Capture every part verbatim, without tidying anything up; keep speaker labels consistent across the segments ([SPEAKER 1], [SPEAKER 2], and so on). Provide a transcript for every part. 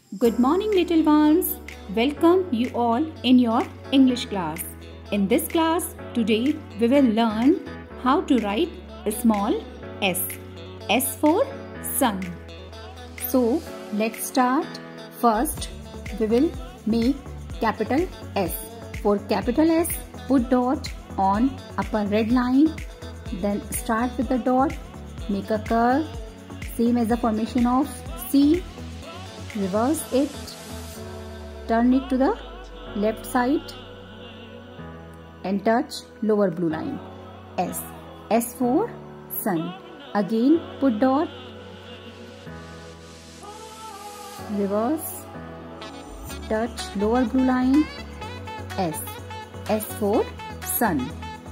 [SPEAKER 1] Good morning, little ones. Welcome you all in your English class. In this class, today we will learn how to write a small s. S for sun. So, let's start. First, we will make capital S. For capital S, put dot on upper red line. Then start with the dot. Make a curve. Same as the formation of C. Reverse it, turn it to the left side and touch lower blue line. S. S for sun. Again put dot, reverse, touch lower blue line. S. S for sun.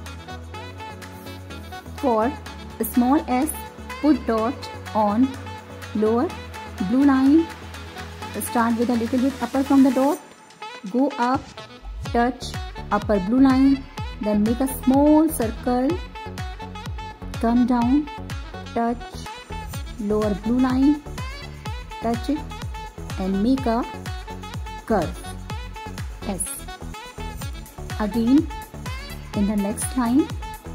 [SPEAKER 1] For small s, put dot on lower blue line. Start with a little bit upper from the dot, go up, touch upper blue line, then make a small circle, come down, touch lower blue line, touch it and make a curve. S. Again in the next line,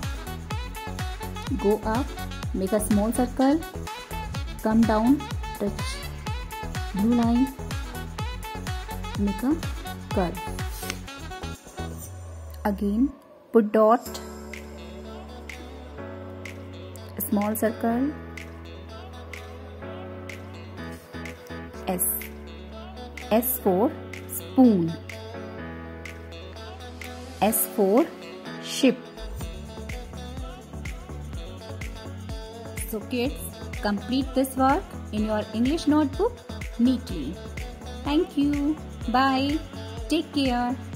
[SPEAKER 1] go up, make a small circle, come down, touch blue line, make a curve. Again put dot, small circle, S. S for spoon. S for ship. So kids, complete this work in your English notebook neatly. Thank you. Bye. Take care.